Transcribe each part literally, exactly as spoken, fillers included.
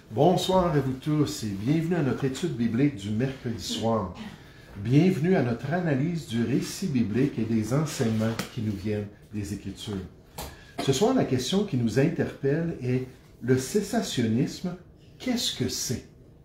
Bonsoir à vous tous et bienvenue à notre étude biblique du mercredi soir. Bienvenue à notre analyse du récit biblique et des enseignements qui nous viennent des Écritures. Ce soir, la question qui nous interpelle est le cessationnisme, qu'est-ce que c'est?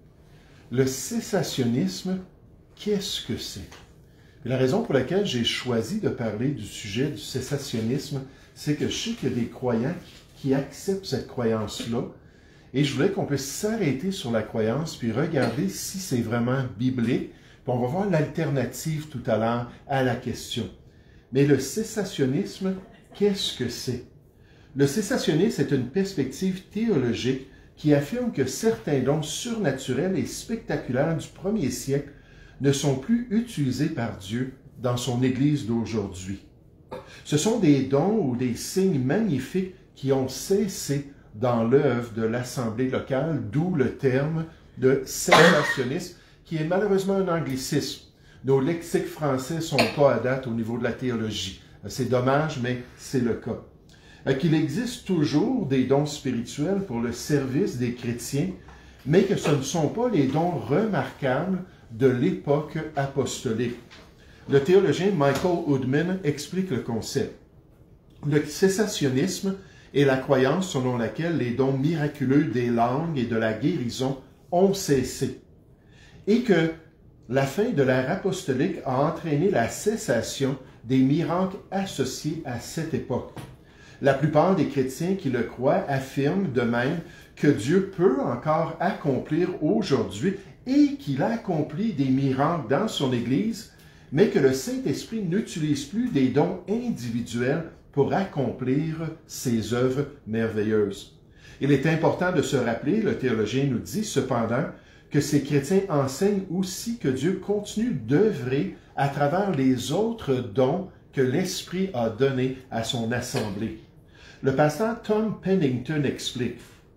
Le cessationnisme, qu'est-ce que c'est? La raison pour laquelle j'ai choisi de parler du sujet du cessationnisme, c'est que je sais qu'il y a des croyants qui acceptent cette croyance-là, et je voulais qu'on puisse s'arrêter sur la croyance puis regarder si c'est vraiment biblique. Puis on va voir l'alternative tout à l'heure à la question. Mais le cessationnisme, qu'est-ce que c'est? Le cessationnisme est une perspective théologique qui affirme que certains dons surnaturels et spectaculaires du premier siècle ne sont plus utilisés par Dieu dans son Église d'aujourd'hui. Ce sont des dons ou des signes magnifiques qui ont cessé dans l'œuvre de l'Assemblée locale, d'où le terme de cessationnisme, qui est malheureusement un anglicisme. Nos lexiques français ne sont pas à date au niveau de la théologie. C'est dommage, mais c'est le cas. Qu'il existe toujours des dons spirituels pour le service des chrétiens, mais que ce ne sont pas les dons remarquables de l'époque apostolique. Le théologien Michael Oudman explique le concept. Le cessationnisme est la croyance selon laquelle les dons miraculeux des langues et de la guérison ont cessé, et que la fin de l'ère apostolique a entraîné la cessation des miracles associés à cette époque. La plupart des chrétiens qui le croient affirment de même que Dieu peut encore accomplir aujourd'hui et qu'il a accompli des miracles dans son Église, mais que le Saint-Esprit n'utilise plus des dons individuels pour accomplir ses œuvres merveilleuses. Il est important de se rappeler, le théologien nous dit cependant, que ces chrétiens enseignent aussi que Dieu continue d'œuvrer à travers les autres dons que l'Esprit a donnés à son assemblée. Le pasteur Tom Pennington explique.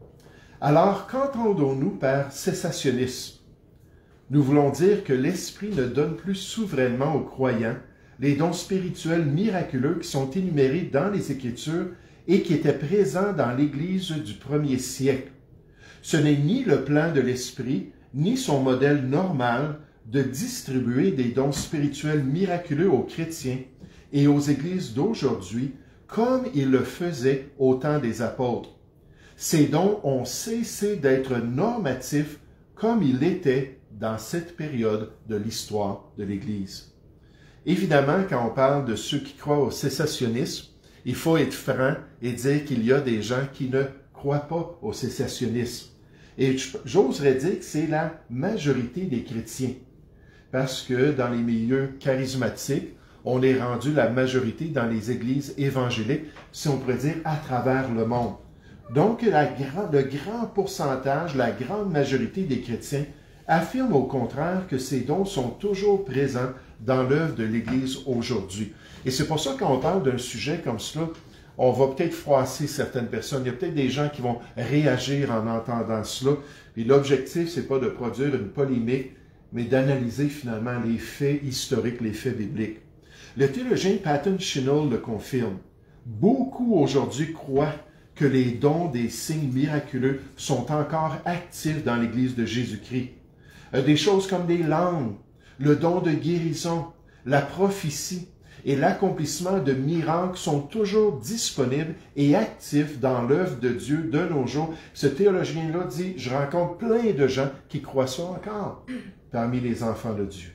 Alors, qu'entendons-nous par cessationnisme? Nous voulons dire que l'Esprit ne donne plus souverainement aux croyants les dons spirituels miraculeux qui sont énumérés dans les Écritures et qui étaient présents dans l'Église du premier siècle. Ce n'est ni le plan de l'Esprit, ni son modèle normal de distribuer des dons spirituels miraculeux aux chrétiens et aux Églises d'aujourd'hui, comme il le faisait au temps des apôtres. Ces dons ont cessé d'être normatifs comme il l'était dans cette période de l'histoire de l'Église. Évidemment, quand on parle de ceux qui croient au cessationnisme, il faut être franc et dire qu'il y a des gens qui ne croient pas au cessationnisme. Et j'oserais dire que c'est la majorité des chrétiens, parce que dans les milieux charismatiques, on est rendu la majorité dans les églises évangéliques, si on pourrait dire à travers le monde. Donc, la, le grand pourcentage, la grande majorité des chrétiens affirme au contraire que ces dons sont toujours présents dans l'œuvre de l'Église aujourd'hui. Et c'est pour ça que quand on parle d'un sujet comme cela, on va peut-être froisser certaines personnes. Il y a peut-être des gens qui vont réagir en entendant cela. Et l'objectif, c'est pas de produire une polémique, mais d'analyser finalement les faits historiques, les faits bibliques. Le théologien Patton Chinall le confirme. Beaucoup aujourd'hui croient que les dons des signes miraculeux sont encore actifs dans l'Église de Jésus-Christ. Des choses comme des langues, le don de guérison, la prophétie et l'accomplissement de miracles sont toujours disponibles et actifs dans l'œuvre de Dieu de nos jours. Ce théologien-là dit, je rencontre plein de gens qui croient ça encore parmi les enfants de Dieu.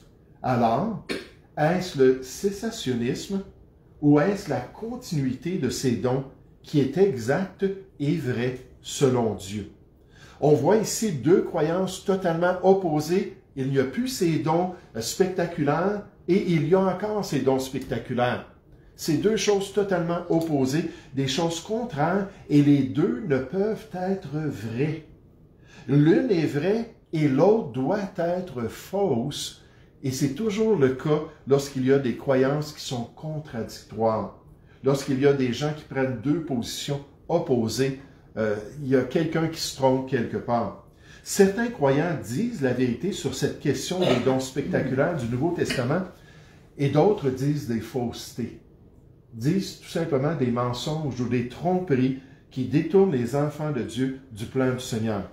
Alors, est-ce le cessationnisme ou est-ce la continuité de ces dons qui est exacte et vraie selon Dieu? On voit ici deux croyances totalement opposées. Il n'y a plus ces dons spectaculaires et il y a encore ces dons spectaculaires. C'est deux choses totalement opposées, des choses contraires, et les deux ne peuvent être vraies. L'une est vraie et l'autre doit être fausse, et c'est toujours le cas lorsqu'il y a des croyances qui sont contradictoires. Lorsqu'il y a des gens qui prennent deux positions opposées, euh, il y a quelqu'un qui se trompe quelque part. Certains croyants disent la vérité sur cette question des dons spectaculaires du Nouveau Testament et d'autres disent des faussetés, disent tout simplement des mensonges ou des tromperies qui détournent les enfants de Dieu du plan du Seigneur.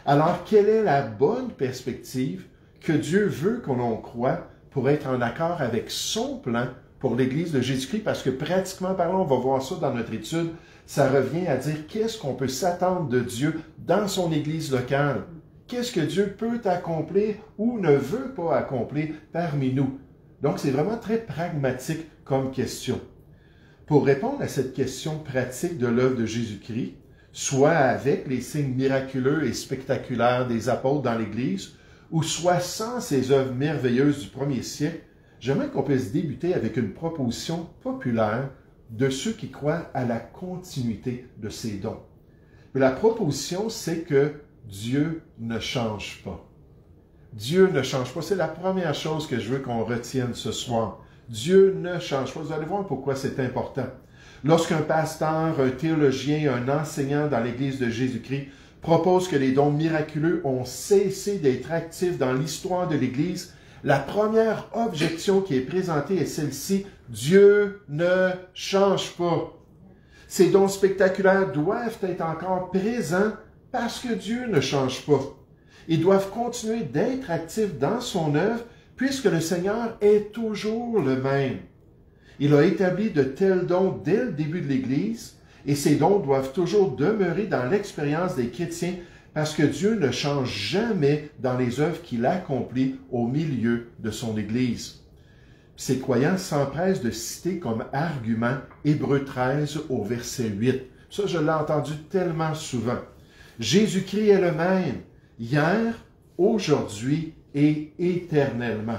Alors, quelle est la bonne perspective que Dieu veut qu'on en croie pour être en accord avec son plan pour l'Église de Jésus-Christ? Parce que pratiquement parlant, on va voir ça dans notre étude, ça revient à dire qu'est-ce qu'on peut s'attendre de Dieu dans son Église locale. Qu'est-ce que Dieu peut accomplir ou ne veut pas accomplir parmi nous? Donc, c'est vraiment très pragmatique comme question. Pour répondre à cette question pratique de l'œuvre de Jésus-Christ, soit avec les signes miraculeux et spectaculaires des apôtres dans l'Église, ou soit sans ces œuvres merveilleuses du premier siècle, j'aimerais qu'on puisse débuter avec une proposition populaire de ceux qui croient à la continuité de ces dons. La proposition, c'est que Dieu ne change pas. Dieu ne change pas. C'est la première chose que je veux qu'on retienne ce soir. Dieu ne change pas. Vous allez voir pourquoi c'est important. Lorsqu'un pasteur, un théologien, un enseignant dans l'Église de Jésus-Christ propose que les dons miraculeux ont cessé d'être actifs dans l'histoire de l'Église, la première objection qui est présentée est celle-ci: Dieu ne change pas. Ces dons spectaculaires doivent être encore présents parce que Dieu ne change pas. Ils doivent continuer d'être actifs dans son œuvre puisque le Seigneur est toujours le même. Il a établi de tels dons dès le début de l'Église et ces dons doivent toujours demeurer dans l'expérience des chrétiens parce que Dieu ne change jamais dans les œuvres qu'il accomplit au milieu de son Église. Ces croyants s'empressent de citer comme argument Hébreux treize au verset huit. Ça, je l'ai entendu tellement souvent. Jésus-Christ est le même, hier, aujourd'hui et éternellement.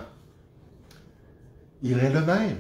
Il est le même.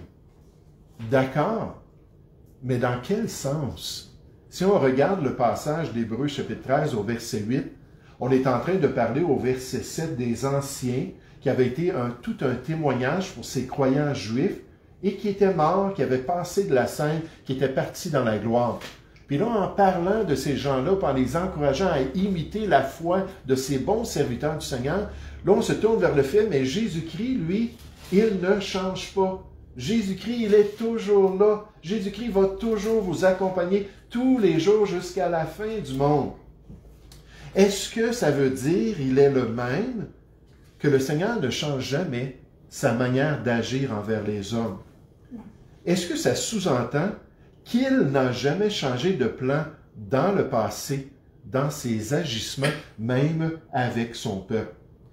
D'accord, mais dans quel sens? Si on regarde le passage d'Hébreux chapitre treize au verset huit, on est en train de parler au verset sept des anciens qui avaient été un, tout un témoignage pour ces croyants juifs et qui étaient morts, qui avaient passé de la scène, qui étaient partis dans la gloire. Puis là, en parlant de ces gens-là, en les encourageant à imiter la foi de ces bons serviteurs du Seigneur, là, on se tourne vers le fait, mais Jésus-Christ, lui, il ne change pas. Jésus-Christ, il est toujours là. Jésus-Christ va toujours vous accompagner tous les jours jusqu'à la fin du monde. Est-ce que ça veut dire il est le même, que le Seigneur ne change jamais sa manière d'agir envers les hommes? Est-ce que ça sous-entend qu'il n'a jamais changé de plan dans le passé, dans ses agissements, même avec son peuple?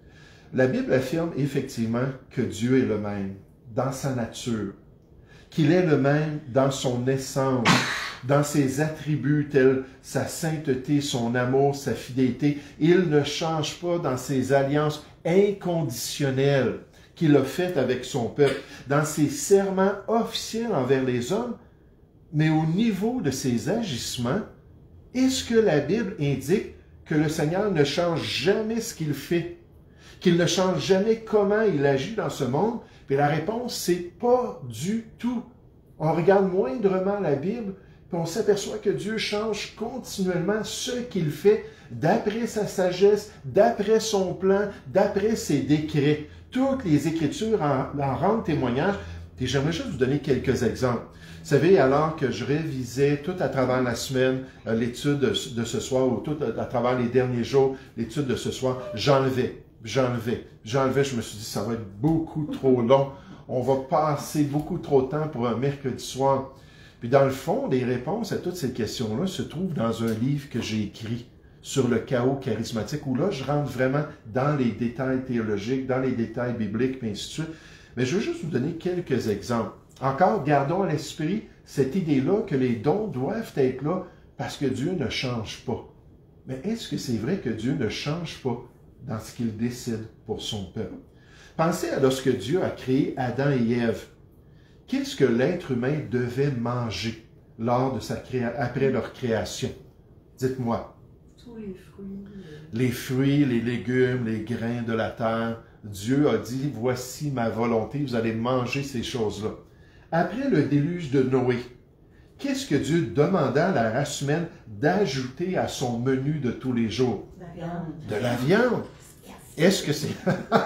La Bible affirme effectivement que Dieu est le même dans sa nature, qu'il est le même dans son essence, dans ses attributs tels sa sainteté, son amour, sa fidélité. Il ne change pas dans ses alliances inconditionnelles qu'il a faites avec son peuple, dans ses serments officiels envers les hommes, mais au niveau de ses agissements, est-ce que la Bible indique que le Seigneur ne change jamais ce qu'il fait, qu'il ne change jamais comment il agit dans ce monde? Puis la réponse, c'est pas du tout. On regarde moindrement la Bible, puis on s'aperçoit que Dieu change continuellement ce qu'il fait d'après sa sagesse, d'après son plan, d'après ses décrets. Toutes les Écritures en, en rendent témoignage. Et j'aimerais juste vous donner quelques exemples. Vous savez, alors que je révisais tout à travers la semaine euh, l'étude de, de ce soir, ou tout à, à travers les derniers jours, l'étude de ce soir, j'enlevais. J'enlevais, j'enlevais, je me suis dit, ça va être beaucoup trop long. On va passer beaucoup trop de temps pour un mercredi soir. Puis dans le fond, les réponses à toutes ces questions-là se trouvent dans un livre que j'ai écrit sur le chaos charismatique, où là, je rentre vraiment dans les détails théologiques, dans les détails bibliques, et ainsi de suite. Mais je veux juste vous donner quelques exemples. Encore, gardons à l'esprit cette idée-là que les dons doivent être là parce que Dieu ne change pas. Mais est-ce que c'est vrai que Dieu ne change pas dans ce qu'il décide pour son peuple? Pensez à lorsque Dieu a créé Adam et Ève. Qu'est-ce que l'être humain devait manger lors de sa créa... après leur création? Dites-moi. Tous les fruits. Les fruits, les légumes, les grains de la terre. Dieu a dit, voici ma volonté, vous allez manger ces choses-là. Après le déluge de Noé, qu'est-ce que Dieu demanda à la race humaine d'ajouter à son menu de tous les jours? La viande. De la viande. Est-ce que c'est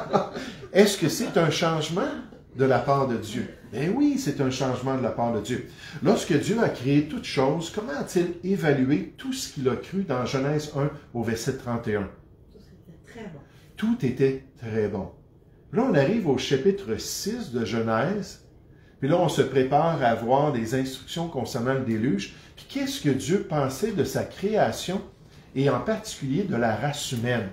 est-ce que c'est un changement de la part de Dieu? Ben oui, c'est un changement de la part de Dieu. Lorsque Dieu a créé toutes choses, comment a-t-il évalué tout ce qu'il a cru dans Genèse un au verset trente et un? Très bon. Tout était très bon. Là, on arrive au chapitre six de Genèse, puis là, on se prépare à voir des instructions concernant le déluge. Puis qu'est-ce que Dieu pensait de sa création, et en particulier de la race humaine?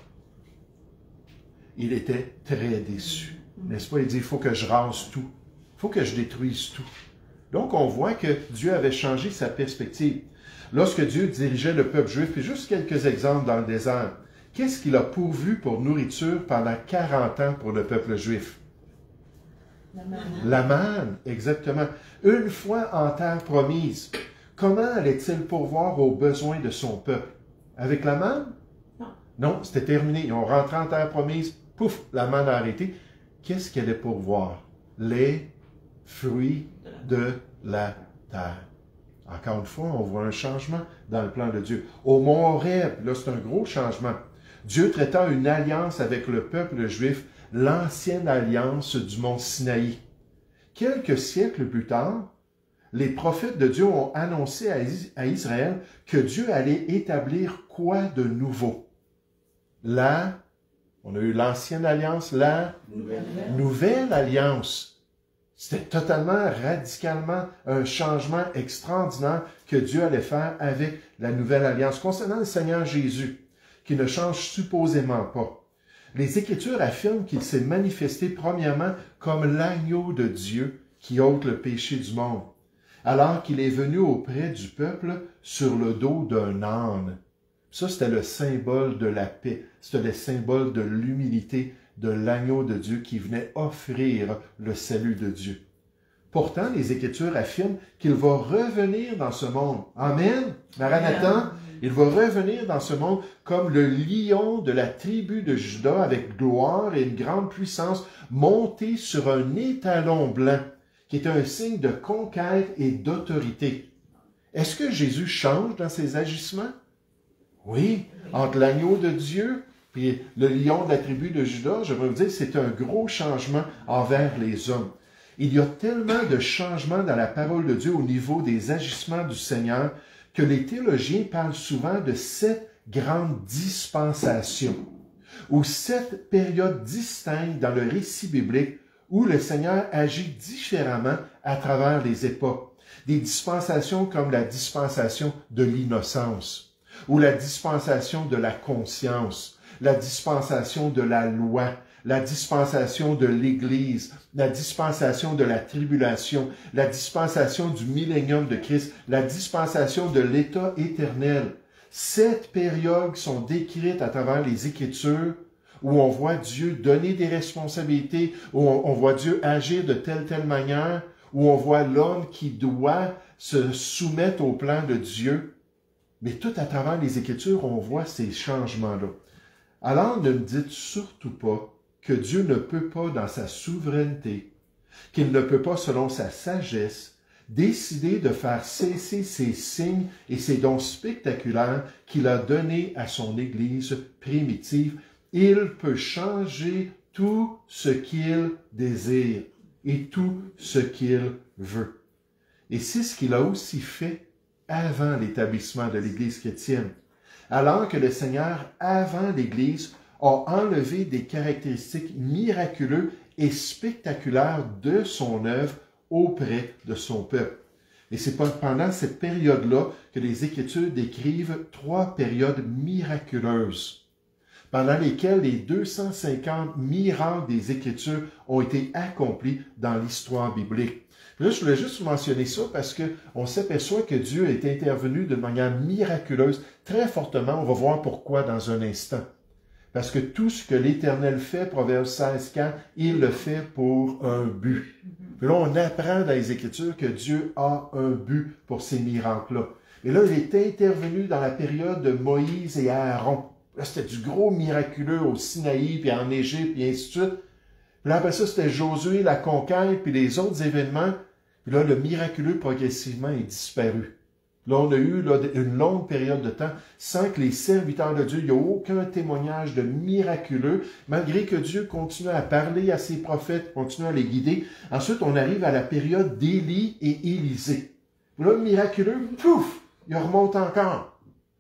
Il était très déçu. N'est-ce pas? Il dit, il faut que je rase tout. Il faut que je détruise tout. Donc, on voit que Dieu avait changé sa perspective. Lorsque Dieu dirigeait le peuple juif, puis juste quelques exemples dans le désert, qu'est-ce qu'il a pourvu pour nourriture pendant quarante ans pour le peuple juif? La manne. La manne, exactement. Une fois en terre promise, comment allait-il pourvoir aux besoins de son peuple? Avec la manne? Non. Non, c'était terminé. Ils ont rentré en terre promise, pouf, la manne a arrêté. Qu'est-ce qu'elle allait pourvoir? Les fruits de la terre. Encore une fois, on voit un changement dans le plan de Dieu. Au mont Horeb, là, c'est un gros changement. Dieu traitant une alliance avec le peuple juif, l'ancienne alliance du mont Sinaï. Quelques siècles plus tard, les prophètes de Dieu ont annoncé à Israël que Dieu allait établir quoi de nouveau? La, on a eu l'ancienne alliance, la Nouvelle. nouvelle alliance. C'était totalement, radicalement un changement extraordinaire que Dieu allait faire avec la nouvelle alliance. Concernant le Seigneur Jésus, qui ne change supposément pas, les Écritures affirment qu'il s'est manifesté premièrement comme l'agneau de Dieu qui ôte le péché du monde, alors qu'il est venu auprès du peuple sur le dos d'un âne. Ça, c'était le symbole de la paix, c'était le symbole de l'humilité de l'agneau de Dieu qui venait offrir le salut de Dieu. Pourtant, les Écritures affirment qu'il va revenir dans ce monde. Amen. Maranatha, il va revenir dans ce monde comme le lion de la tribu de Juda avec gloire et une grande puissance, monté sur un étalon blanc, qui est un signe de conquête et d'autorité. Est-ce que Jésus change dans ses agissements? Oui, entre l'agneau de Dieu et le lion de la tribu de Juda, je vais vous dire, c'est un gros changement envers les hommes. Il y a tellement de changements dans la parole de Dieu au niveau des agissements du Seigneur que les théologiens parlent souvent de sept grandes dispensations, ou sept périodes distinctes dans le récit biblique où le Seigneur agit différemment à travers les époques. Des dispensations comme la dispensation de l'innocence, ou la dispensation de la conscience, la dispensation de la loi, la dispensation de l'Église, la dispensation de la tribulation, la dispensation du millénium de Christ, la dispensation de l'état éternel. Sept périodes sont décrites à travers les Écritures où on voit Dieu donner des responsabilités, où on, on voit Dieu agir de telle telle manière, où on voit l'homme qui doit se soumettre au plan de Dieu. Mais tout à travers les Écritures, on voit ces changements-là. Alors, ne me dites surtout pas que Dieu ne peut pas, dans sa souveraineté, qu'il ne peut pas, selon sa sagesse, décider de faire cesser ses signes et ses dons spectaculaires qu'il a donnés à son Église primitive. Il peut changer tout ce qu'il désire et tout ce qu'il veut. Et c'est ce qu'il a aussi fait avant l'établissement de l'Église chrétienne. Alors que le Seigneur, avant l'Église, a enlevé des caractéristiques miraculeuses et spectaculaires de son œuvre auprès de son peuple. Et c'est pendant cette période-là que les Écritures décrivent trois périodes miraculeuses, pendant lesquelles les deux cent cinquante miracles des Écritures ont été accomplis dans l'histoire biblique. Là, je voulais juste mentionner ça parce qu'on s'aperçoit que Dieu est intervenu de manière miraculeuse, très fortement. On va voir pourquoi dans un instant. Parce que tout ce que l'Éternel fait, Proverbe seize, quatre, il le fait pour un but. Puis là, on apprend dans les Écritures que Dieu a un but pour ces miracles-là. Et là, il est intervenu dans la période de Moïse et Aaron. Là, c'était du gros miraculeux au Sinaï, puis en Égypte, puis ainsi de suite. Puis là, après ça, c'était Josué, la conquête, puis les autres événements. Puis là, le miraculeux, progressivement, est disparu. Là, on a eu là, une longue période de temps sans que les serviteurs de Dieu, il n'y a aucun témoignage de miraculeux, malgré que Dieu continue à parler à ses prophètes, continue à les guider. Ensuite, on arrive à la période d'Élie et Élisée. Là, le miraculeux, pouf, il remonte encore.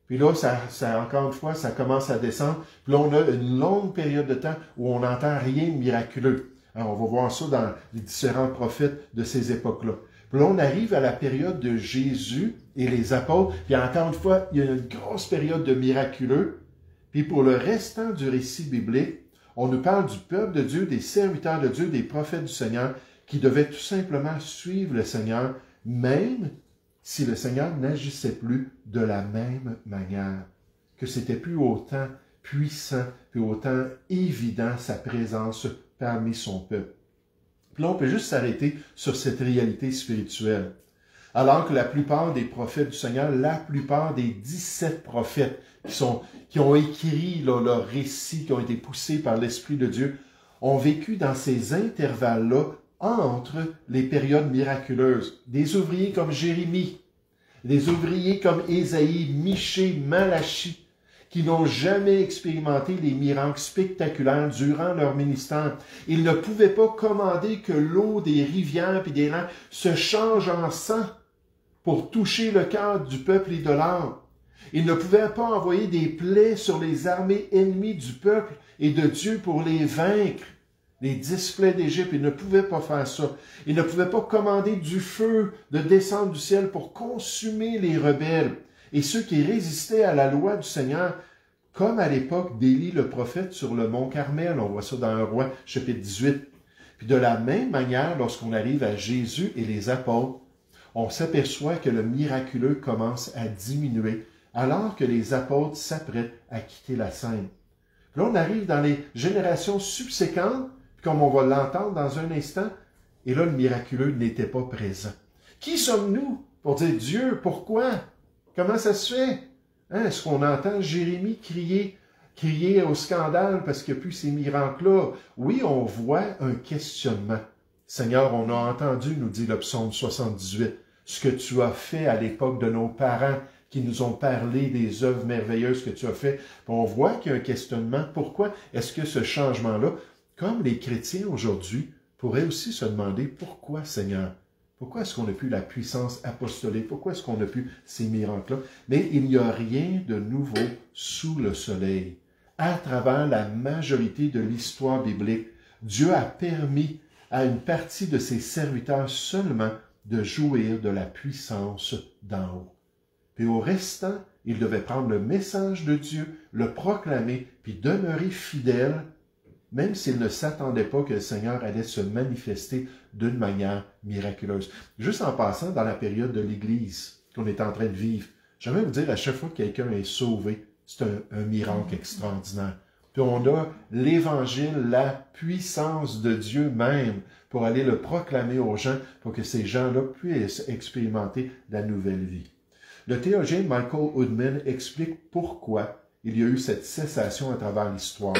Puis là, ça, ça, encore une fois, ça commence à descendre. Puis là, on a une longue période de temps où on n'entend rien de miraculeux. Alors, on va voir ça dans les différents prophètes de ces époques-là. Puis là, on arrive à la période de Jésus et les apôtres. Puis encore une fois, il y a une grosse période de miraculeux. Puis pour le restant du récit biblique, on nous parle du peuple de Dieu, des serviteurs de Dieu, des prophètes du Seigneur, qui devaient tout simplement suivre le Seigneur, même si le Seigneur n'agissait plus de la même manière, que c'était plus autant puissant, puis autant évident sa présence parmi son peuple. Puis là, on peut juste s'arrêter sur cette réalité spirituelle. Alors que la plupart des prophètes du Seigneur, la plupart des dix-sept prophètes qui, sont, qui ont écrit là, leurs récits, qui ont été poussés par l'Esprit de Dieu, ont vécu dans ces intervalles-là entre les périodes miraculeuses. Des ouvriers comme Jérémie, des ouvriers comme Ésaïe, Michée, Malachie, qui n'ont jamais expérimenté les miracles spectaculaires durant leur ministère. Ils ne pouvaient pas commander que l'eau des rivières et des lacs se change en sang pour toucher le cœur du peuple idolâtre. Ils ne pouvaient pas envoyer des plaies sur les armées ennemies du peuple et de Dieu pour les vaincre. Les dix plaies d'Égypte, ils ne pouvaient pas faire ça. Ils ne pouvaient pas commander du feu de descendre du ciel pour consumer les rebelles et ceux qui résistaient à la loi du Seigneur, comme à l'époque d'Élie le prophète sur le mont Carmel. On voit ça dans un roi, chapitre dix-huit. Puis de la même manière, lorsqu'on arrive à Jésus et les apôtres, on s'aperçoit que le miraculeux commence à diminuer, alors que les apôtres s'apprêtent à quitter la scène. Puis là, on arrive dans les générations subséquentes, comme on va l'entendre dans un instant, et là, le miraculeux n'était pas présent. Qui sommes-nous pour dire « Dieu, pourquoi? Comment ça se fait? Hein, est-ce qu'on entend Jérémie crier, crier au scandale parce qu'il n'y a plus ces miracles-là? » Oui, on voit un questionnement. Seigneur, on a entendu, nous dit le psaume soixante-dix-huit, ce que tu as fait à l'époque de nos parents qui nous ont parlé des œuvres merveilleuses que tu as faites. On voit qu'il y a un questionnement. Pourquoi est-ce que ce changement-là, comme les chrétiens aujourd'hui, pourraient aussi se demander pourquoi, Seigneur? Pourquoi est-ce qu'on n'a plus la puissance apostolique? Pourquoi est-ce qu'on n'a plus ces miracles-là? Mais il n'y a rien de nouveau sous le soleil. À travers la majorité de l'histoire biblique, Dieu a permis à une partie de ses serviteurs seulement de jouir de la puissance d'en haut. Puis au restant, ils devaient prendre le message de Dieu, le proclamer, puis demeurer fidèles, même s'ils ne s'attendaient pas que le Seigneur allait se manifester d'une manière miraculeuse. Juste en passant dans la période de l'Église qu'on est en train de vivre, j'aimerais vous dire, à chaque fois que quelqu'un est sauvé, c'est un, un miracle extraordinaire. Puis on a l'Évangile, la puissance de Dieu même, pour aller le proclamer aux gens, pour que ces gens-là puissent expérimenter la nouvelle vie. Le théologien Michael Woodman explique pourquoi il y a eu cette cessation à travers l'histoire.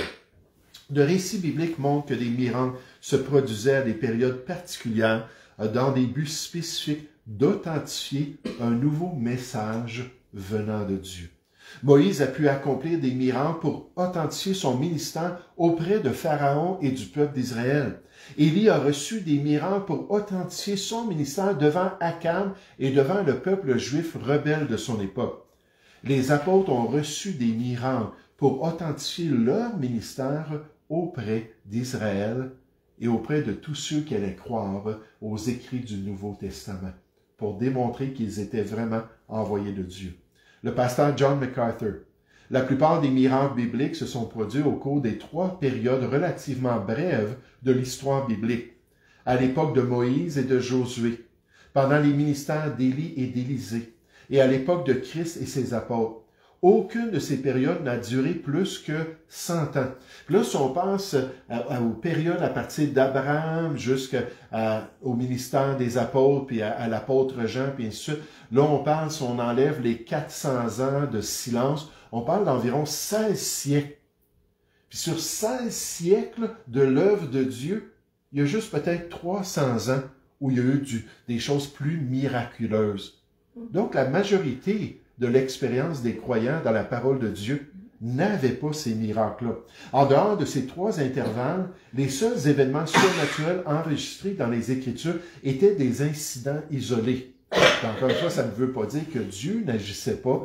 Le récit biblique montre que des miracles se produisaient à des périodes particulières dans des buts spécifiques d'authentifier un nouveau message venant de Dieu. Moïse a pu accomplir des miracles pour authentifier son ministère auprès de Pharaon et du peuple d'Israël. Élie a reçu des miracles pour authentifier son ministère devant Akab et devant le peuple juif rebelle de son époque. Les apôtres ont reçu des miracles pour authentifier leur ministère auprès d'Israël et auprès de tous ceux qui allaient croire aux écrits du Nouveau Testament, pour démontrer qu'ils étaient vraiment envoyés de Dieu. Le pasteur John MacArthur. La plupart des miracles bibliques se sont produits au cours des trois périodes relativement brèves de l'histoire biblique, à l'époque de Moïse et de Josué, pendant les ministères d'Élie et d'Élisée, et à l'époque de Christ et ses apôtres. Aucune de ces périodes n'a duré plus que cent ans. Puis là, si on pense à, à, aux périodes à partir d'Abraham jusqu'au ministère des apôtres, puis à, à l'apôtre Jean, puis ainsi de suite, là, on parle, si on enlève les quatre cents ans de silence, on parle d'environ seize siècles. Puis sur seize siècles de l'œuvre de Dieu, il y a juste peut-être trois cents ans où il y a eu du, des choses plus miraculeuses. Donc, la majorité de l'expérience des croyants dans la parole de Dieu n'avait pas ces miracles-là. En dehors de ces trois intervalles, les seuls événements surnaturels enregistrés dans les Écritures étaient des incidents isolés. Encore une fois, ça ne veut pas dire que Dieu n'agissait pas,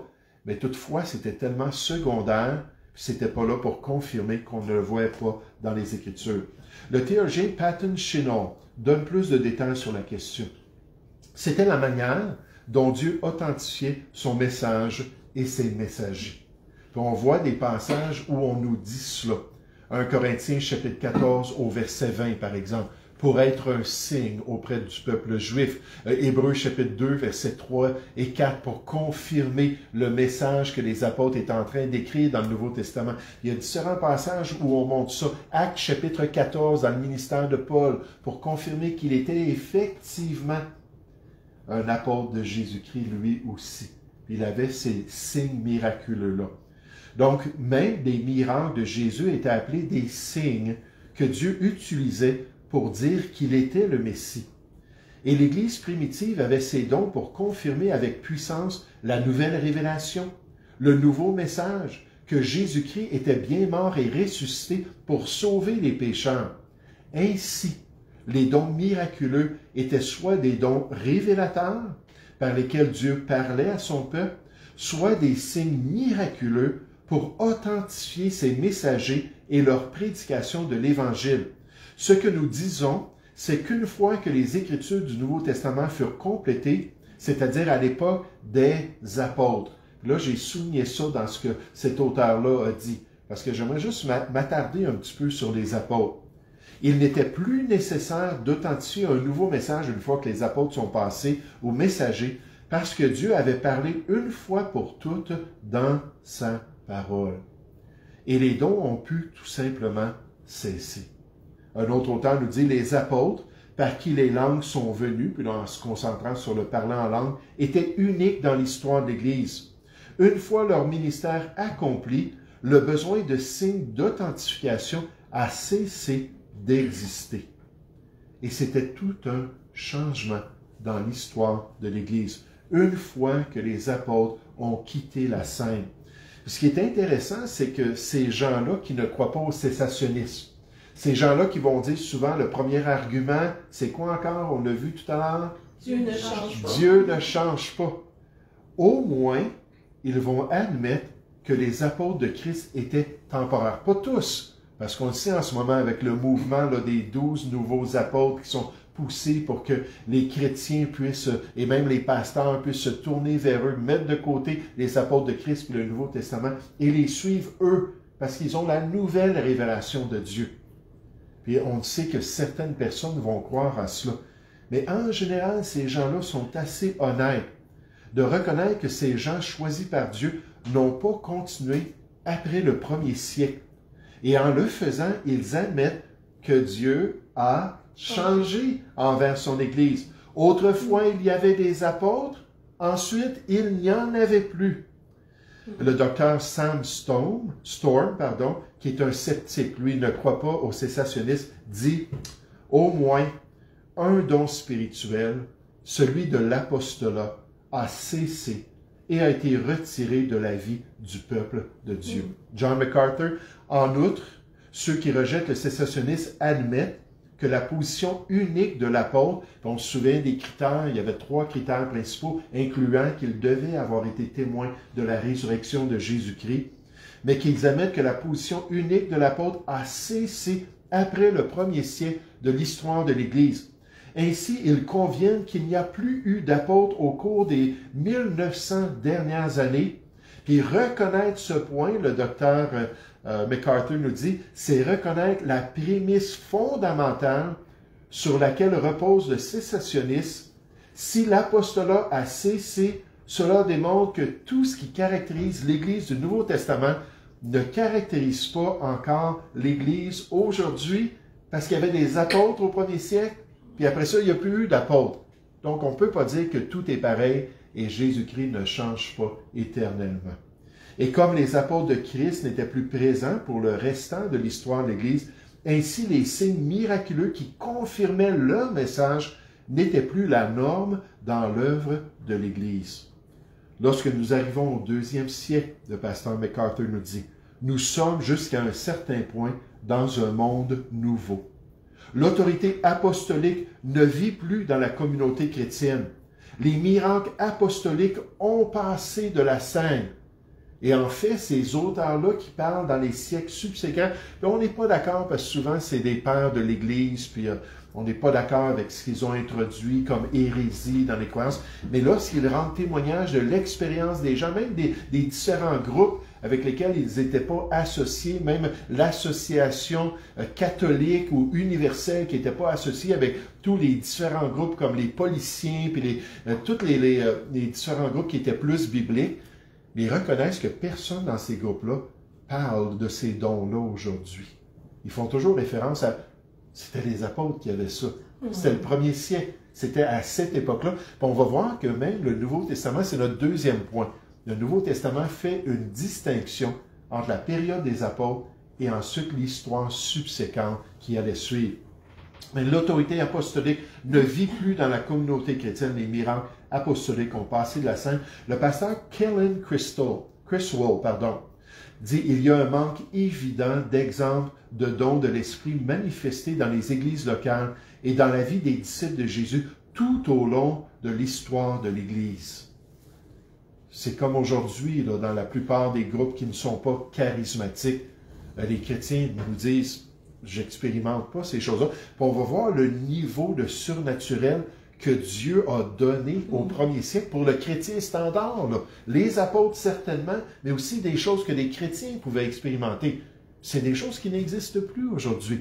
Mais toutefois, c'était tellement secondaire, c'était pas là pour confirmer qu'on ne le voyait pas dans les Écritures. Le théologien Patton Chinall donne plus de détails sur la question. C'était la manière dont Dieu authentifiait son message et ses messagers. Puis on voit des passages où on nous dit cela. un Corinthiens chapitre quatorze au verset vingt, par exemple, pour être un signe auprès du peuple juif. Euh, Hébreux chapitre deux, versets trois et quatre, pour confirmer le message que les apôtres étaient en train d'écrire dans le Nouveau Testament. Il y a différents passages où on montre ça. Actes chapitre quatorze, dans le ministère de Paul, pour confirmer qu'il était effectivement un apôtre de Jésus-Christ, lui aussi. Il avait ces signes miraculeux-là. Donc, même des miracles de Jésus étaient appelés des signes que Dieu utilisait pour dire qu'il était le Messie. Et l'Église primitive avait ses dons pour confirmer avec puissance la nouvelle révélation, le nouveau message, que Jésus-Christ était bien mort et ressuscité pour sauver les pécheurs. Ainsi, les dons miraculeux étaient soit des dons révélateurs, par lesquels Dieu parlait à son peuple, soit des signes miraculeux pour authentifier ses messagers et leur prédication de l'Évangile. Ce que nous disons, c'est qu'une fois que les Écritures du Nouveau Testament furent complétées, c'est-à-dire à l'époque des apôtres. Là, j'ai souligné ça dans ce que cet auteur-là a dit, parce que j'aimerais juste m'attarder un petit peu sur les apôtres. Il n'était plus nécessaire d'authentifier un nouveau message une fois que les apôtres sont passés aux messagers, parce que Dieu avait parlé une fois pour toutes dans sa parole. Et les dons ont pu tout simplement cesser. Un autre auteur nous dit, les apôtres, par qui les langues sont venues, puis en se concentrant sur le parlant en langue, étaient uniques dans l'histoire de l'Église. Une fois leur ministère accompli, le besoin de signes d'authentification a cessé d'exister. Et c'était tout un changement dans l'histoire de l'Église, une fois que les apôtres ont quitté la scène. Ce qui est intéressant, c'est que ces gens-là qui ne croient pas au cessationnisme, ces gens-là qui vont dire souvent le premier argument, c'est quoi encore? On l'a vu tout à l'heure? Dieu ne change pas. Dieu ne change pas. Au moins, ils vont admettre que les apôtres de Christ étaient temporaires. Pas tous, parce qu'on le sait en ce moment avec le mouvement là, des douze nouveaux apôtres qui sont poussés pour que les chrétiens puissent, et même les pasteurs puissent se tourner vers eux, mettre de côté les apôtres de Christ et le Nouveau Testament et les suivre eux, parce qu'ils ont la nouvelle révélation de Dieu. Puis on sait que certaines personnes vont croire à cela. Mais en général, ces gens-là sont assez honnêtes de reconnaître que ces gens choisis par Dieu n'ont pas continué après le premier siècle. Et en le faisant, ils admettent que Dieu a changé envers son Église. Autrefois, il y avait des apôtres, ensuite, il n'y en avait plus. Le docteur Sam Storm, Storm, pardon, qui est un sceptique, lui ne croit pas au cessationnisme, dit « Au moins un don spirituel, celui de l'apostolat, a cessé et a été retiré de la vie du peuple de Dieu. » John MacArthur, en outre, ceux qui rejettent le cessationnisme admettent que la position unique de l'apôtre, on se souvient des critères, il y avait trois critères principaux, incluant qu'il devait avoir été témoin de la résurrection de Jésus-Christ, mais qu'ils admettent que la position unique de l'apôtre a cessé après le premier siècle de l'histoire de l'Église. Ainsi, ils conviennent qu'il n'y a plus eu d'apôtre au cours des mille neuf cents dernières années. Puis reconnaître ce point, le docteur euh, MacArthur nous dit, c'est reconnaître la prémisse fondamentale sur laquelle repose le cessationnisme. Si l'apostolat a cessé, cela démontre que tout ce qui caractérise l'Église du Nouveau Testament ne caractérise pas encore l'Église aujourd'hui, parce qu'il y avait des apôtres au premier siècle, puis après ça, il n'y a plus eu d'apôtres. Donc, on ne peut pas dire que tout est pareil et Jésus-Christ ne change pas éternellement. Et comme les apôtres de Christ n'étaient plus présents pour le restant de l'histoire de l'Église, ainsi les signes miraculeux qui confirmaient leur message n'étaient plus la norme dans l'œuvre de l'Église. Lorsque nous arrivons au deuxième siècle, le pasteur MacArthur nous dit, nous sommes jusqu'à un certain point dans un monde nouveau. L'autorité apostolique ne vit plus dans la communauté chrétienne. Les miracles apostoliques ont passé de la scène. Et en fait, ces auteurs-là qui parlent dans les siècles subséquents, on n'est pas d'accord parce que souvent c'est des pères de l'Église, puis euh, on n'est pas d'accord avec ce qu'ils ont introduit comme hérésie dans les croyances, mais lorsqu'ils rendent témoignage de l'expérience des gens, même des, des différents groupes avec lesquels ils n'étaient pas associés, même l'association euh, catholique ou universelle qui n'était pas associée avec tous les différents groupes comme les policiers, puis les, euh, tous les, les, euh, les différents groupes qui étaient plus bibliques, mais ils reconnaissent que personne dans ces groupes-là parle de ces dons-là aujourd'hui. Ils font toujours référence à... C'était les apôtres qui avaient ça. C'était le premier siècle. C'était à cette époque-là. On va voir que même le Nouveau Testament, c'est notre deuxième point. Le Nouveau Testament fait une distinction entre la période des apôtres et ensuite l'histoire subséquente qui allait suivre. Mais l'autorité apostolique ne vit plus dans la communauté chrétienne. Les miracles apostoliques ont passé de la scène. Le pasteur Kellen Crystal, Criswell, pardon, dit « Il y a un manque évident d'exemples de dons de l'Esprit manifestés dans les églises locales et dans la vie des disciples de Jésus tout au long de l'histoire de l'Église. » C'est comme aujourd'hui, là, dans la plupart des groupes qui ne sont pas charismatiques, les chrétiens nous disent « J'expérimente pas ces choses-là. » On va voir le niveau de surnaturel que Dieu a donné au premier siècle pour le chrétien standard. Là. Les apôtres certainement, mais aussi des choses que les chrétiens pouvaient expérimenter. C'est des choses qui n'existent plus aujourd'hui.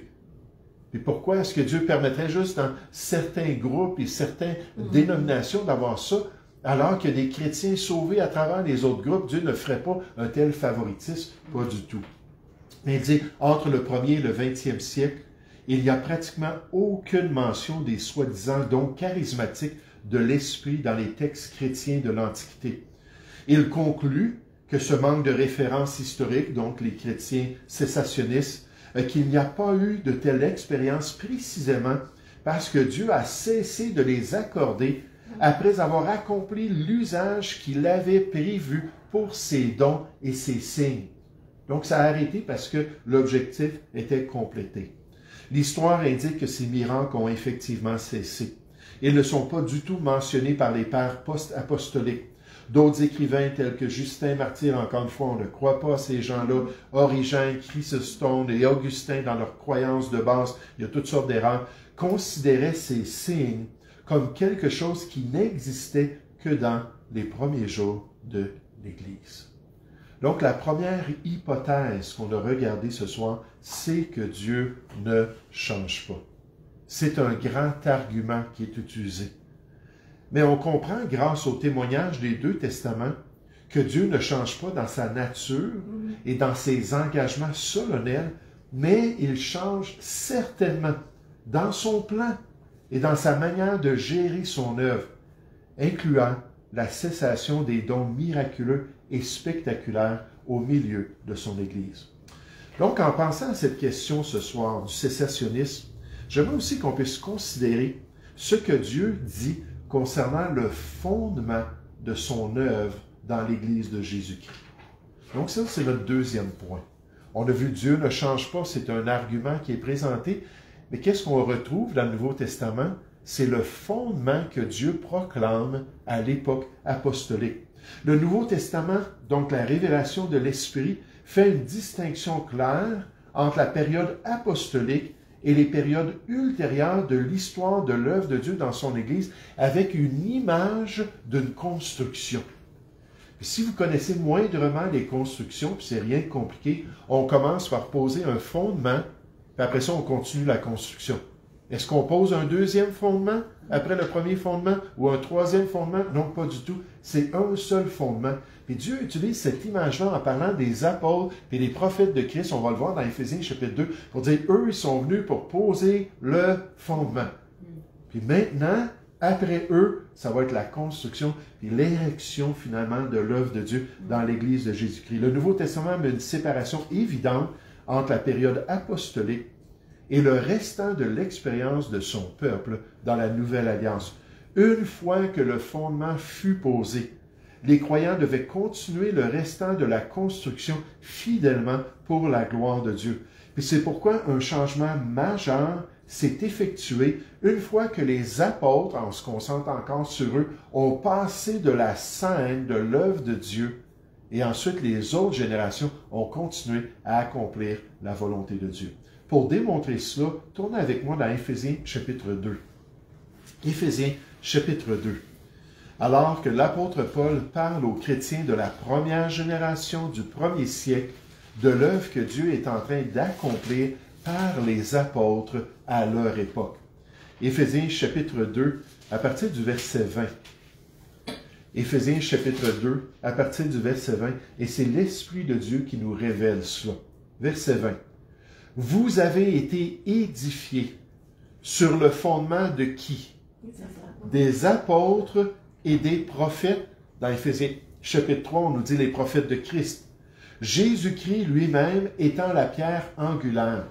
Et pourquoi est-ce que Dieu permettrait juste dans certains groupes et certaines mm-hmm. dénominations d'avoir ça, alors que des chrétiens sauvés à travers les autres groupes, Dieu ne ferait pas un tel favoritisme? Pas du tout. Mais il dit, entre le premier et le vingtième siècle, il n'y a pratiquement aucune mention des soi-disant dons charismatiques de l'Esprit dans les textes chrétiens de l'Antiquité. Il conclut que ce manque de références historiques, donc les chrétiens cessationnistes, qu'il n'y a pas eu de telle expérience précisément parce que Dieu a cessé de les accorder après avoir accompli l'usage qu'il avait prévu pour ses dons et ses signes. Donc ça a arrêté parce que l'objectif était complété. L'histoire indique que ces miracles ont effectivement cessé. Ils ne sont pas du tout mentionnés par les pères post-apostoliques. D'autres écrivains tels que Justin Martyr, encore une fois, on ne croit pas à ces gens-là, Origène, Chrysostome et Augustin dans leurs croyances de base, il y a toutes sortes d'erreurs, considéraient ces signes comme quelque chose qui n'existait que dans les premiers jours de l'Église. Donc, la première hypothèse qu'on a regardée ce soir, c'est que Dieu ne change pas. C'est un grand argument qui est utilisé. Mais on comprend, grâce au témoignage des deux testaments, que Dieu ne change pas dans sa nature et dans ses engagements solennels, mais il change certainement dans son plan et dans sa manière de gérer son œuvre, incluant la cessation des dons miraculeux et spectaculaires au milieu de son Église. Donc, en pensant à cette question ce soir du cessationnisme, j'aimerais aussi qu'on puisse considérer ce que Dieu dit concernant le fondement de son œuvre dans l'Église de Jésus-Christ. Donc ça, c'est notre deuxième point. On a vu Dieu ne change pas, c'est un argument qui est présenté, mais qu'est-ce qu'on retrouve dans le Nouveau Testament? C'est le fondement que Dieu proclame à l'époque apostolique. Le Nouveau Testament, donc la révélation de l'Esprit, fait une distinction claire entre la période apostolique et les périodes ultérieures de l'histoire de l'œuvre de Dieu dans son Église avec une image d'une construction. Si vous connaissez moindrement les constructions, puis c'est rien de compliqué, on commence par poser un fondement, puis après ça, on continue la construction. Est-ce qu'on pose un deuxième fondement après le premier fondement ou un troisième fondement? Non, pas du tout. C'est un seul fondement. Et Dieu utilise cette image-là en parlant des apôtres et des prophètes de Christ. On va le voir dans Éphésiens chapitre deux pour dire, eux, ils sont venus pour poser le fondement. Puis maintenant, après eux, ça va être la construction et l'érection finalement de l'œuvre de Dieu dans l'Église de Jésus-Christ. Le Nouveau Testament met une séparation évidente entre la période apostolique et le restant de l'expérience de son peuple dans la Nouvelle Alliance. Une fois que le fondement fut posé, les croyants devaient continuer le restant de la construction fidèlement pour la gloire de Dieu. Et c'est pourquoi un changement majeur s'est effectué une fois que les apôtres, en se concentrant encore sur eux, ont passé de la scène de l'œuvre de Dieu Et ensuite, les autres générations ont continué à accomplir la volonté de Dieu. Pour démontrer cela, tournez avec moi dans Éphésiens chapitre deux. Éphésiens chapitre deux. Alors que l'apôtre Paul parle aux chrétiens de la première génération du premier siècle, de l'œuvre que Dieu est en train d'accomplir par les apôtres à leur époque. Éphésiens chapitre deux, à partir du verset vingt. Éphésiens chapitre deux, à partir du verset vingt, et c'est l'Esprit de Dieu qui nous révèle cela. Verset vingt. Vous avez été édifiés sur le fondement de qui? Des apôtres et des prophètes. Dans Éphésiens chapitre trois, on nous dit les prophètes de Christ. Jésus-Christ lui-même étant la pierre angulaire.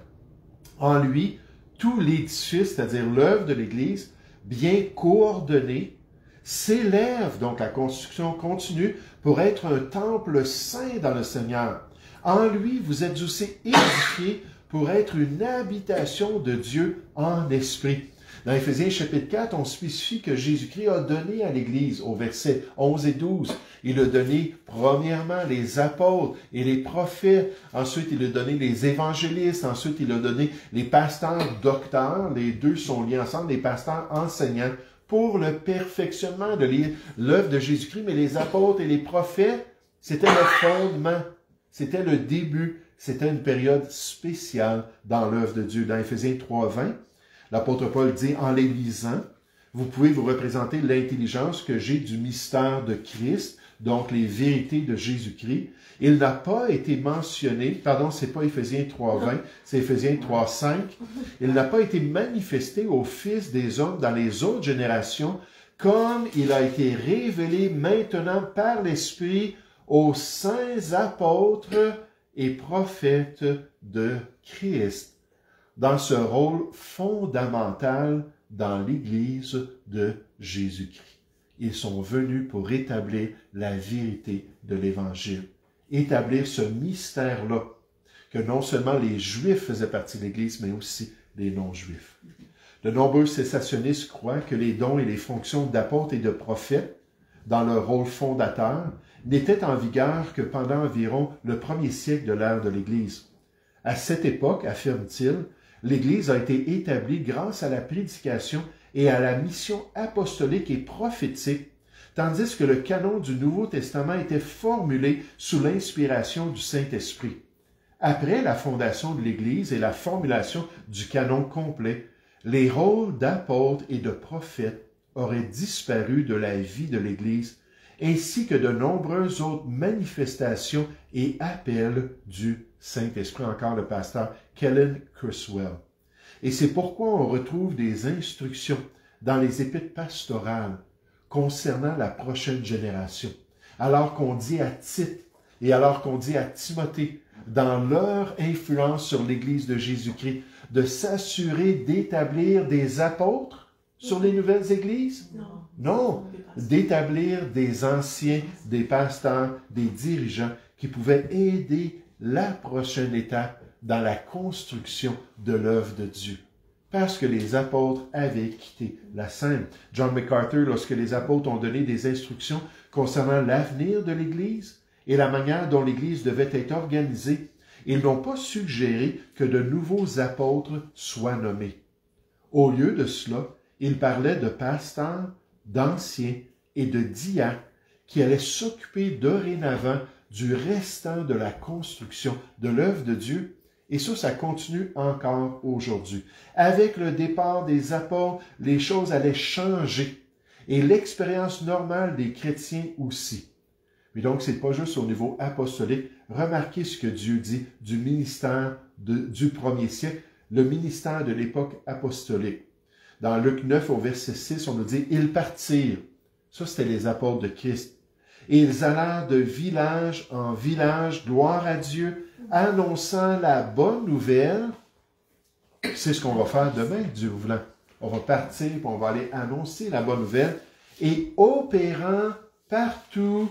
En lui, tout l'édifice, c'est-à-dire l'œuvre de l'Église, bien coordonnée, s'élève, donc la construction continue, pour être un temple saint dans le Seigneur. En lui, vous êtes aussi édifiés pour être une habitation de Dieu en esprit. Dans Éphésiens chapitre quatre, on spécifie que Jésus-Christ a donné à l'Église, au verset onze et douze. Il a donné premièrement les apôtres et les prophètes. Ensuite, il a donné les évangélistes. Ensuite, il a donné les pasteurs docteurs. Les deux sont liés ensemble, les pasteurs enseignants, pour le perfectionnement de l'œuvre de Jésus-Christ. Mais les apôtres et les prophètes, c'était le fondement, c'était le début, c'était une période spéciale dans l'œuvre de Dieu. Dans Éphésiens trois, vingt, l'apôtre Paul dit, en les lisant, vous pouvez vous représenter l'intelligence que j'ai du mystère de Christ, donc les vérités de Jésus-Christ. Il n'a pas été mentionné, pardon, c'est pas Éphésiens trois, vingt, c'est Éphésiens trois, cinq. Il n'a pas été manifesté au Fils des hommes dans les autres générations, comme il a été révélé maintenant par l'Esprit aux saints apôtres et prophètes de Christ, dans ce rôle fondamental dans l'Église de Jésus-Christ. Ils sont venus pour établir la vérité de l'Évangile, établir ce mystère-là, que non seulement les Juifs faisaient partie de l'Église, mais aussi les non-Juifs. De nombreux cessationnistes croient que les dons et les fonctions d'apôtres et de prophètes, dans leur rôle fondateur, n'étaient en vigueur que pendant environ le premier siècle de l'ère de l'Église. À cette époque, affirme-t-il, l'Église a été établie grâce à la prédication et à la mission apostolique et prophétique, tandis que le canon du Nouveau Testament était formulé sous l'inspiration du Saint-Esprit. Après la fondation de l'Église et la formulation du canon complet, les rôles d'apôtres et de prophètes auraient disparu de la vie de l'Église, ainsi que de nombreuses autres manifestations et appels du Saint-Esprit. Encore le pasteur Kellen Kurzweil. Et c'est pourquoi on retrouve des instructions dans les épîtres pastorales concernant la prochaine génération. Alors qu'on dit à Tite et alors qu'on dit à Timothée, dans leur influence sur l'Église de Jésus-Christ, de s'assurer d'établir des apôtres sur les nouvelles églises? Non. Non, d'établir des anciens, des pasteurs, des dirigeants qui pouvaient aider la prochaine étape dans la construction de l'œuvre de Dieu. Parce que les apôtres avaient quitté la scène. John MacArthur, lorsque les apôtres ont donné des instructions concernant l'avenir de l'Église et la manière dont l'Église devait être organisée, ils n'ont pas suggéré que de nouveaux apôtres soient nommés. Au lieu de cela, ils parlaient de pasteurs, d'anciens et de diacres qui allaient s'occuper dorénavant du restant de la construction de l'œuvre de Dieu. Et ça, ça continue encore aujourd'hui. Avec le départ des apôtres, les choses allaient changer. Et l'expérience normale des chrétiens aussi. Mais donc, c'est pas juste au niveau apostolique. Remarquez ce que Dieu dit du ministère de, du premier siècle, le ministère de l'époque apostolique. Dans Luc neuf, au verset six, on nous dit « Ils partirent ». Ça, c'était les apôtres de Christ. Et ils allèrent de village en village, gloire à Dieu, annonçant la bonne nouvelle. C'est ce qu'on va faire demain, Dieu voulant. On va partir, puis on va aller annoncer la bonne nouvelle et opérant partout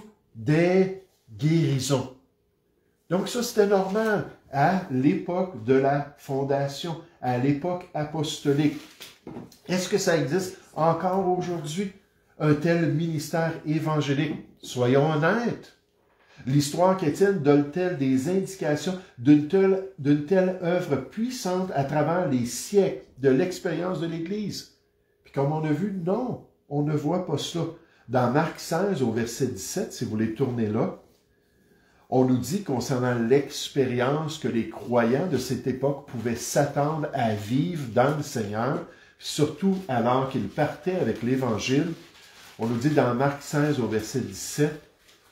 des guérisons. Donc ça, c'était normal à l'époque de la fondation, à l'époque apostolique. Est-ce que ça existe encore aujourd'hui, un tel ministère évangélique? Soyons honnêtes. L'histoire chrétienne donne-t-elle des indications d'une telle, d'une telle œuvre puissante à travers les siècles de l'expérience de l'Église? Puis comme on a vu, non, on ne voit pas cela. Dans Marc seize, au verset dix-sept, si vous voulez tourner là, on nous dit concernant l'expérience que les croyants de cette époque pouvaient s'attendre à vivre dans le Seigneur, surtout alors qu'ils partaient avec l'Évangile. On nous dit dans Marc seize, au verset dix-sept,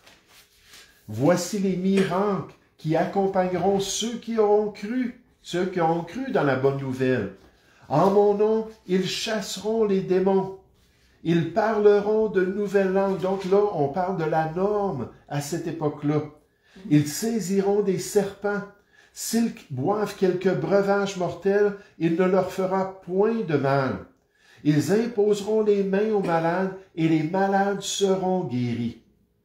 « Voici les miracles qui accompagneront ceux qui auront cru, ceux qui auront cru dans la bonne nouvelle. En mon nom, ils chasseront les démons. Ils parleront de nouvelles langues. » Donc là, on parle de la norme à cette époque-là. « Ils saisiront des serpents. S'ils boivent quelques breuvages mortels, il ne leur fera point de mal. Ils imposeront les mains aux malades et les malades seront guéris. »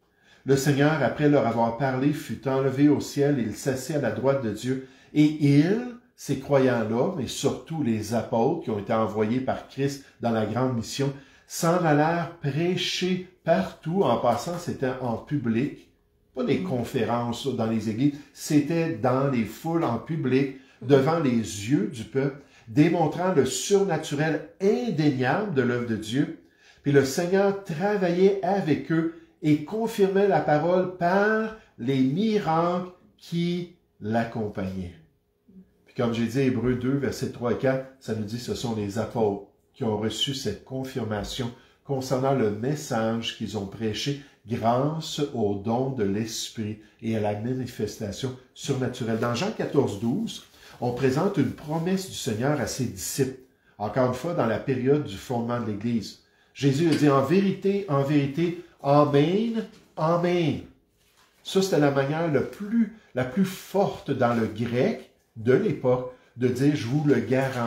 Le Seigneur, après leur avoir parlé, fut enlevé au ciel et il s'assit à la droite de Dieu. Et ils, ces croyants-là, mais surtout les apôtres qui ont été envoyés par Christ dans la grande mission, s'en allèrent prêcher partout. En passant, c'était en public, pas des conférences dans les églises, c'était dans les foules en public, devant les yeux du peuple, démontrant le surnaturel indéniable de l'œuvre de Dieu. Puis le Seigneur travaillait avec eux et confirmait la parole par les miracles qui l'accompagnaient. Puis comme j'ai dit, Hébreux deux, versets trois et quatre, ça nous dit que ce sont les apôtres qui ont reçu cette confirmation concernant le message qu'ils ont prêché grâce au don de l'Esprit et à la manifestation surnaturelle. Dans Jean quatorze, douze, on présente une promesse du Seigneur à ses disciples, encore une fois dans la période du fondement de l'Église. Jésus a dit « En vérité, en vérité, Amen, Amen. » Ça, c'était la manière la plus, la plus forte dans le grec de l'époque de dire « Je vous le garantis. »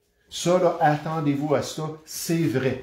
Ça, là, attendez-vous à ça, c'est vrai.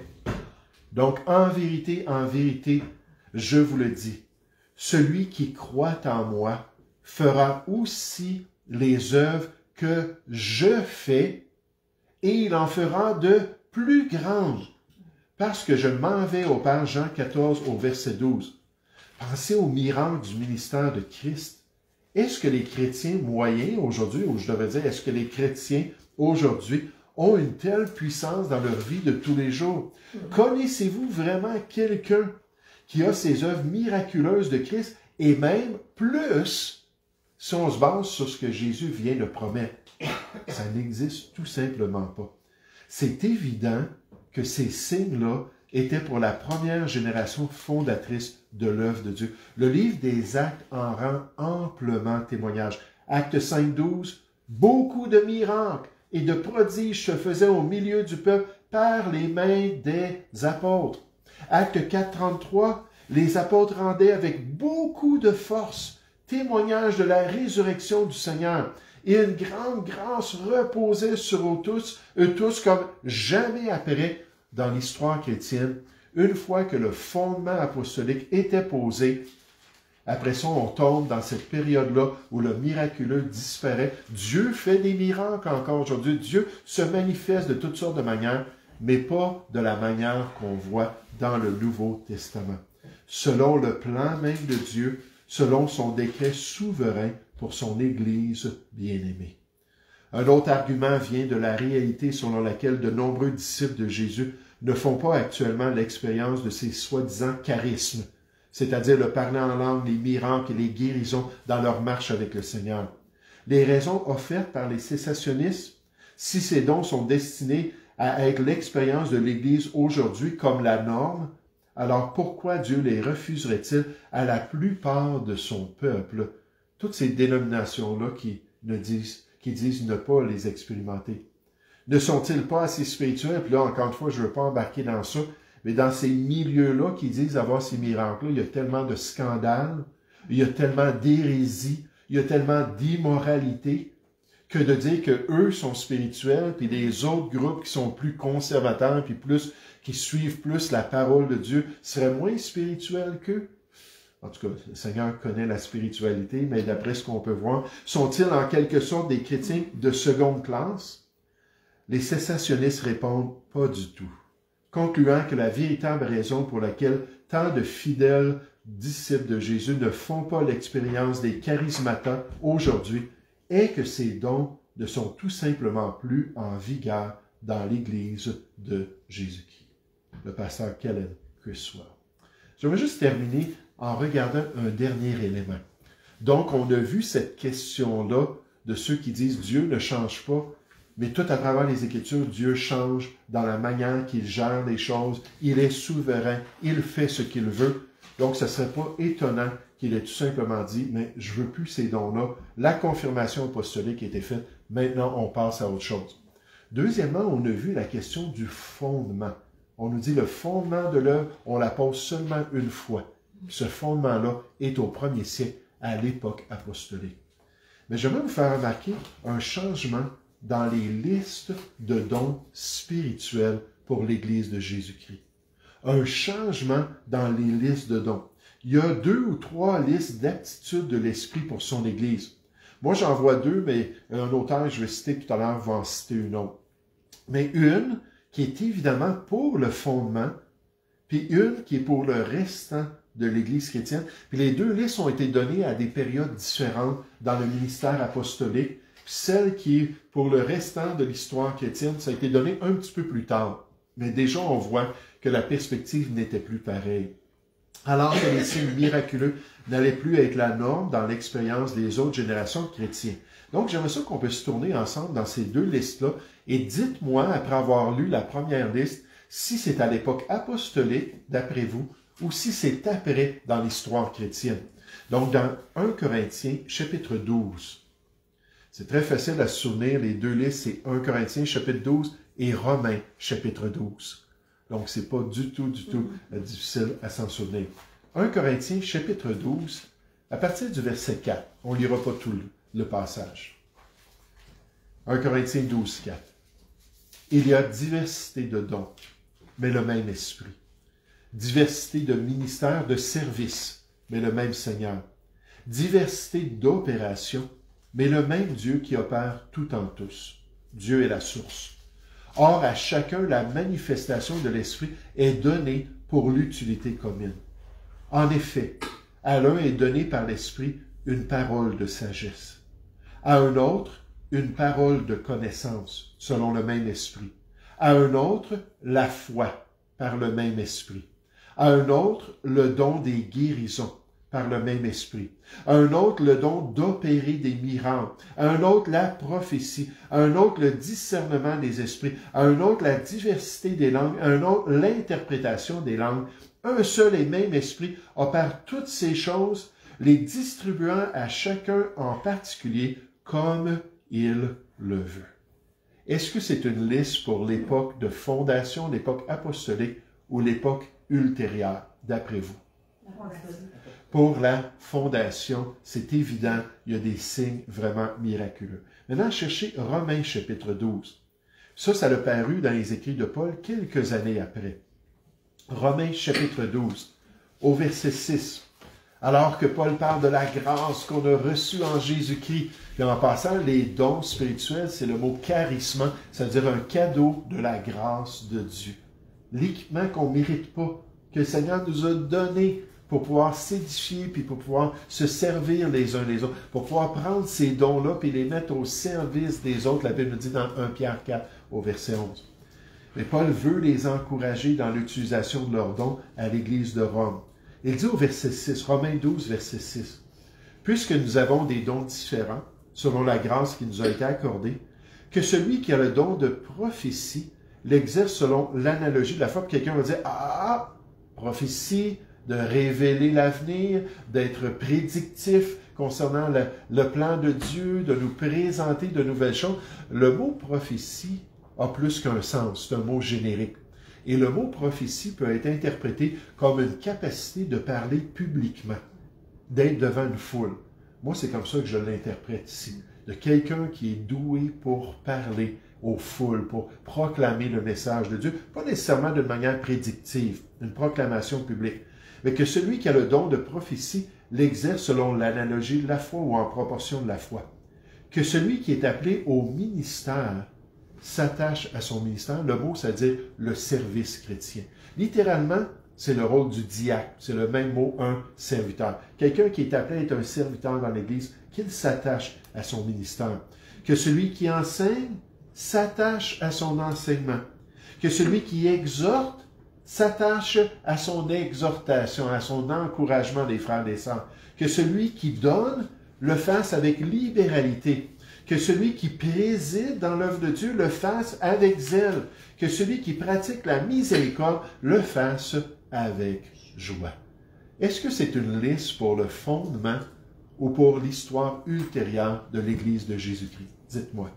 Donc, en vérité, en vérité, je vous le dis, celui qui croit en moi fera aussi les œuvres que je fais, et il en fera de plus grandes, parce que je m'en vais au Père. Jean quatorze, au verset douze. Pensez au miracle du ministère de Christ. Est-ce que les chrétiens moyens aujourd'hui, ou je devrais dire, est-ce que les chrétiens aujourd'hui ont une telle puissance dans leur vie de tous les jours? Connaissez-vous vraiment quelqu'un qui a ces œuvres miraculeuses de Christ, et même plus, si on se base sur ce que Jésus vient de promettre? Ça n'existe tout simplement pas. C'est évident que ces signes-là étaient pour la première génération fondatrice de l'œuvre de Dieu. Le livre des Actes en rend amplement témoignage. Actes cinq, douze, beaucoup de miracles et de prodiges se faisaient au milieu du peuple par les mains des apôtres. Acte quatre, trente-trois, les apôtres rendaient avec beaucoup de force témoignage de la résurrection du Seigneur. Et une grande grâce reposait sur eux tous, eux tous comme jamais après dans l'histoire chrétienne, une fois que le fondement apostolique était posé. Après ça, on tombe dans cette période-là où le miraculeux disparaît. Dieu fait des miracles encore aujourd'hui. Dieu se manifeste de toutes sortes de manières, mais pas de la manière qu'on voit dans le Nouveau Testament. Selon le plan même de Dieu, selon son décret souverain pour son Église bien-aimée. Un autre argument vient de la réalité selon laquelle de nombreux disciples de Jésus ne font pas actuellement l'expérience de ces soi-disant charismes, c'est-à-dire le parler en langue, les miracles et les guérisons dans leur marche avec le Seigneur. Les raisons offertes par les cessationnistes, si ces dons sont destinés à être l'expérience de l'Église aujourd'hui comme la norme, alors pourquoi Dieu les refuserait-il à la plupart de son peuple? Toutes ces dénominations-là qui, ne disent, qui disent ne pas les expérimenter. Ne sont-ils pas assez spirituels? Puis là, encore une fois, je ne veux pas embarquer dans ça, mais dans ces milieux-là qui disent avoir ces miracles-là, il y a tellement de scandales, il y a tellement d'hérésie, il y a tellement d'immoralité, que de dire que eux sont spirituels, puis les autres groupes qui sont plus conservateurs, puis plus qui suivent plus la parole de Dieu, seraient moins spirituels qu'eux. En tout cas, le Seigneur connaît la spiritualité, mais d'après ce qu'on peut voir, sont-ils en quelque sorte des chrétiens de seconde classe? Les cessationnistes répondent pas du tout, concluant que la véritable raison pour laquelle tant de fidèles disciples de Jésus ne font pas l'expérience des charismatas aujourd'hui est que ces dons ne sont tout simplement plus en vigueur dans l'Église de Jésus-Christ. Le pasteur Kellen Criswell. Je vais juste terminer en regardant un dernier élément. Donc, on a vu cette question-là de ceux qui disent Dieu ne change pas, mais tout à travers les Écritures, Dieu change dans la manière qu'il gère les choses. Il est souverain, il fait ce qu'il veut. Donc, ce ne serait pas étonnant qu'il ait tout simplement dit, mais je ne veux plus ces dons-là. La confirmation apostolique a été faite. Maintenant, on passe à autre chose. Deuxièmement, on a vu la question du fondement. On nous dit le fondement de l'œuvre, on la pose seulement une fois. Ce fondement-là est au premier siècle, à l'époque apostolique. Mais j'aimerais vous faire remarquer un changement dans les listes de dons spirituels pour l'Église de Jésus-Christ. Un changement dans les listes de dons. Il y a deux ou trois listes d'aptitudes de l'Esprit pour son Église. Moi, j'en vois deux, mais un auteur que je vais citer tout à l'heure va en citer une autre. Mais une qui est évidemment pour le fondement, puis une qui est pour le restant de l'Église chrétienne. Puis les deux listes ont été données à des périodes différentes dans le ministère apostolique. Puis celle qui est pour le restant de l'histoire chrétienne, ça a été donné un petit peu plus tard. Mais déjà, on voit que la perspective n'était plus pareille. Alors que les signes miraculeux n'allaient plus être la norme dans l'expérience des autres générations de chrétiens. Donc, j'aimerais ça qu'on puisse tourner ensemble dans ces deux listes-là. Et dites-moi, après avoir lu la première liste, si c'est à l'époque apostolique, d'après vous, ou si c'est après dans l'histoire chrétienne. Donc, dans un Corinthiens, chapitre douze. C'est très facile à se souvenir, les deux listes, c'est un Corinthiens, chapitre douze, et Romains, chapitre douze. Donc, c'est pas du tout, du tout mm-hmm. difficile à s'en souvenir. un Corinthiens, chapitre douze, à partir du verset quatre. On ne lira pas tout le, le passage. un Corinthiens douze, quatre. Il y a diversité de dons, mais le même esprit. Diversité de ministères, de services, mais le même Seigneur. Diversité d'opérations, mais le même Dieu qui opère tout en tous. Dieu est la source. Or, à chacun, la manifestation de l'Esprit est donnée pour l'utilité commune. En effet, à l'un est donnée par l'Esprit une parole de sagesse. À un autre, une parole de connaissance, selon le même Esprit. À un autre, la foi, par le même Esprit. À un autre, le don des guérisons, par le même Esprit. À un autre, le don d'opérer des miracles. À un autre, la prophétie. À un autre, le discernement des esprits. À un autre, la diversité des langues. À un autre, l'interprétation des langues. Un seul et même Esprit opère toutes ces choses, les distribuant à chacun en particulier comme il le veut. Est-ce que c'est une liste pour l'époque de fondation, l'époque apostolique ou l'époque ultérieure, d'après vous? Pour la fondation, c'est évident, il y a des signes vraiment miraculeux. Maintenant, cherchez Romains chapitre douze. Ça, ça a paru dans les écrits de Paul quelques années après. Romains chapitre douze, au verset six. Alors que Paul parle de la grâce qu'on a reçue en Jésus-Christ. Et en passant, les dons spirituels, c'est le mot charisme, c'est-à-dire un cadeau de la grâce de Dieu. L'équipement qu'on ne mérite pas, que le Seigneur nous a donné pour pouvoir s'édifier, puis pour pouvoir se servir les uns les autres, pour pouvoir prendre ces dons-là, puis les mettre au service des autres. La Bible nous dit dans un Pierre quatre, au verset onze. Mais Paul veut les encourager dans l'utilisation de leurs dons à l'Église de Rome. Il dit au verset six, Romains douze, verset six, « Puisque nous avons des dons différents, selon la grâce qui nous a été accordée, que celui qui a le don de prophétie l'exerce selon l'analogie de la foi. » Puis quelqu'un va dire, « Ah, prophétie, de révéler l'avenir, d'être prédictif concernant le, le plan de Dieu, de nous présenter de nouvelles choses. » Le mot prophétie a plus qu'un sens, c'est un mot générique. Et le mot prophétie peut être interprété comme une capacité de parler publiquement, d'être devant une foule. Moi, c'est comme ça que je l'interprète ici. De quelqu'un qui est doué pour parler aux foules, pour proclamer le message de Dieu, pas nécessairement d'une manière prédictive, une proclamation publique, mais que celui qui a le don de prophétie l'exerce selon l'analogie de la foi ou en proportion de la foi. Que celui qui est appelé au ministère s'attache à son ministère. Le mot, c'est-à-dire le service chrétien. Littéralement, c'est le rôle du diacre. C'est le même mot, un serviteur. Quelqu'un qui est appelé à être un serviteur dans l'Église, qu'il s'attache à son ministère. Que celui qui enseigne s'attache à son enseignement. Que celui qui exhorte s'attache à son exhortation, à son encouragement des frères et des sœurs. Que celui qui donne le fasse avec libéralité. Que celui qui préside dans l'œuvre de Dieu le fasse avec zèle. Que celui qui pratique la miséricorde le fasse avec joie. Est-ce que c'est une liste pour le fondement ou pour l'histoire ultérieure de l'Église de Jésus-Christ? Dites-moi.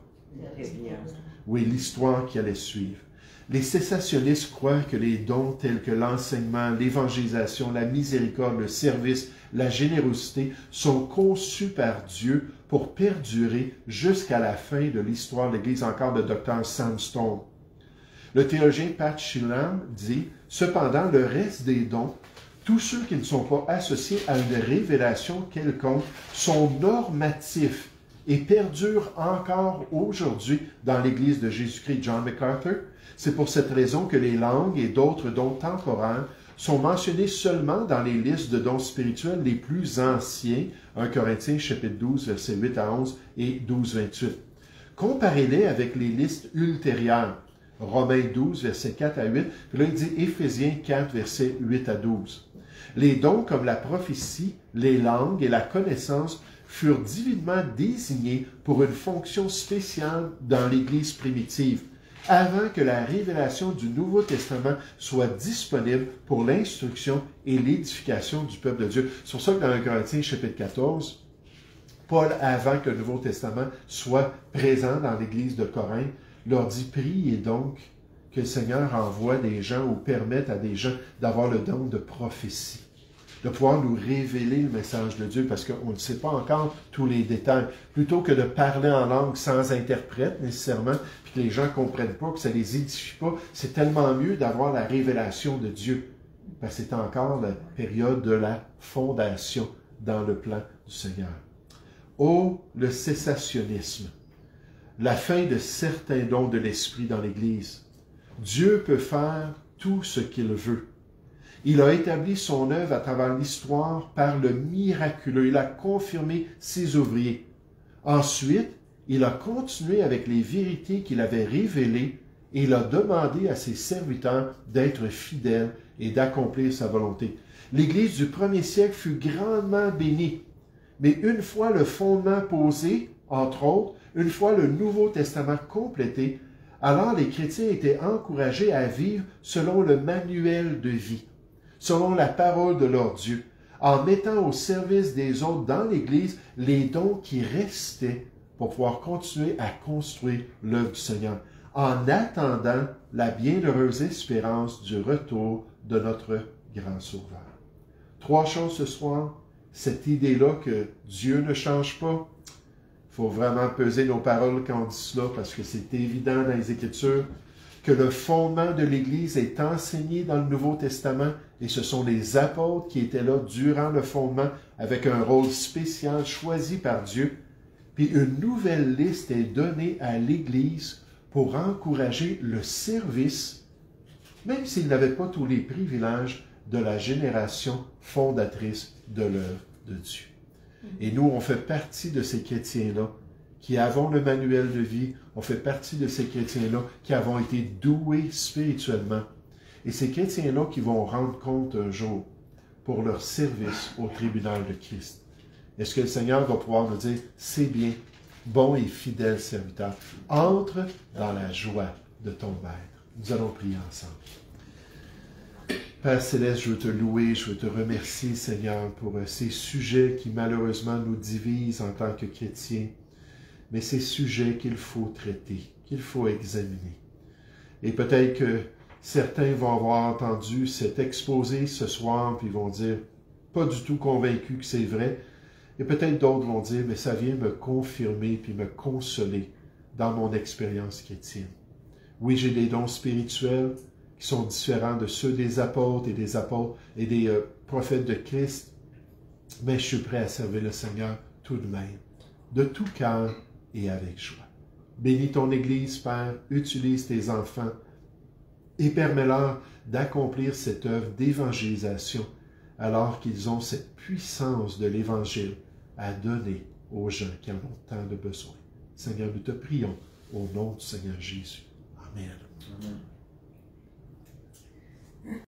Oui, l'histoire qui allait suivre. Les cessationnistes croient que les dons tels que l'enseignement, l'évangélisation, la miséricorde, le service, la générosité sont conçus par Dieu pour perdurer jusqu'à la fin de l'histoire de l'Église, encore de docteur Sandstone. Le théologien Pat Shillam dit « Cependant, le reste des dons, tous ceux qui ne sont pas associés à une révélation quelconque, sont normatifs et perdurent encore aujourd'hui dans l'Église de Jésus-Christ. » John MacArthur. C'est pour cette raison que les langues et d'autres dons temporaires sont mentionnés seulement dans les listes de dons spirituels les plus anciens, un Corinthiens chapitre douze, versets huit à onze et douze, vingt-huit. Comparez-les avec les listes ultérieures, Romains douze, versets quatre à huit, puis là il dit Éphésiens quatre, versets huit à douze. Les dons comme la prophétie, les langues et la connaissance furent divinement désignés pour une fonction spéciale dans l'Église primitive, avant que la révélation du Nouveau Testament soit disponible pour l'instruction et l'édification du peuple de Dieu. C'est pour ça que dans un Corinthiens chapitre quatorze, Paul, avant que le Nouveau Testament soit présent dans l'Église de Corinthe, leur dit « Priez donc que le Seigneur envoie des gens ou permette à des gens d'avoir le don de prophétie. » De pouvoir nous révéler le message de Dieu, parce qu'on ne sait pas encore tous les détails. Plutôt que de parler en langue sans interprète, nécessairement, puis que les gens ne comprennent pas, que ça ne les édifie pas, c'est tellement mieux d'avoir la révélation de Dieu. Parce que c'est encore la période de la fondation dans le plan du Seigneur. Oh, le cessationnisme, la fin de certains dons de l'Esprit dans l'Église. Dieu peut faire tout ce qu'il veut. Il a établi son œuvre à travers l'histoire par le miraculeux. Il a confirmé ses ouvriers. Ensuite, il a continué avec les vérités qu'il avait révélées et il a demandé à ses serviteurs d'être fidèles et d'accomplir sa volonté. L'Église du premier siècle fut grandement bénie. Mais une fois le fondement posé, entre autres, une fois le Nouveau Testament complété, alors les chrétiens étaient encouragés à vivre selon le manuel de vie, selon la parole de leur Dieu, en mettant au service des autres dans l'Église les dons qui restaient pour pouvoir continuer à construire l'œuvre du Seigneur, en attendant la bienheureuse espérance du retour de notre grand Sauveur. Trois choses ce soir, cette idée-là que Dieu ne change pas. Il faut vraiment peser nos paroles quand on dit cela, parce que c'est évident dans les Écritures que le fondement de l'Église est enseigné dans le Nouveau Testament, et ce sont les apôtres qui étaient là durant le fondement, avec un rôle spécial choisi par Dieu. Puis une nouvelle liste est donnée à l'Église pour encourager le service, même s'ils n'avaient pas tous les privilèges de la génération fondatrice de l'œuvre de Dieu. Et nous, on fait partie de ces chrétiens-là qui avons le manuel de vie, on fait partie de ces chrétiens-là qui avons été doués spirituellement. Et ces chrétiens-là qui vont rendre compte un jour pour leur service au tribunal de Christ. Est-ce que le Seigneur va pouvoir nous dire, c'est bien, bon et fidèle serviteur, entre dans la joie de ton Maître. Nous allons prier ensemble. Père Céleste, je veux te louer, je veux te remercier, Seigneur, pour ces sujets qui malheureusement nous divisent en tant que chrétiens, mais ces sujets qu'il faut traiter, qu'il faut examiner. Et peut-être que certains vont avoir entendu cet exposé ce soir, puis vont dire, pas du tout convaincu que c'est vrai, et peut-être d'autres vont dire, mais ça vient me confirmer, puis me consoler dans mon expérience chrétienne. Oui, j'ai des dons spirituels, qui sont différents de ceux des apôtres et des apôtres et des euh, prophètes de Christ, mais je suis prêt à servir le Seigneur tout de même, de tout cœur et avec joie. Bénis ton Église, Père, utilise tes enfants et permets-leur d'accomplir cette œuvre d'évangélisation alors qu'ils ont cette puissance de l'Évangile à donner aux gens qui en ont tant de besoin. Seigneur, nous te prions au nom du Seigneur Jésus. Amen. Amen.